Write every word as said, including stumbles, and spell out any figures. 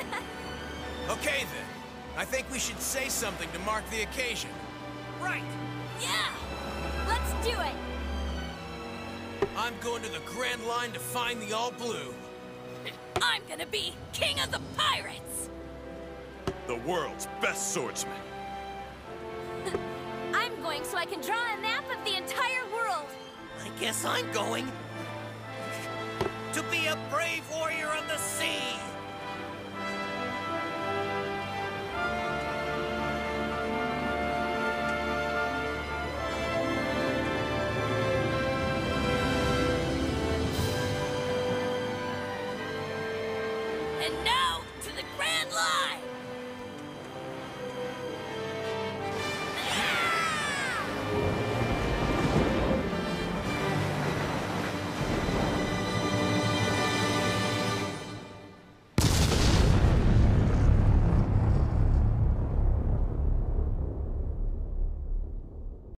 Okay then. I think we should say something to mark the occasion. Right. Yeah! Let's do it! I'm going to the Grand Line to find the All Blue. I'm gonna be king of the pirates! The world's best swordsman. I'm going so I can draw a map of the entire world. I guess I'm going to be a brave warrior of the sea.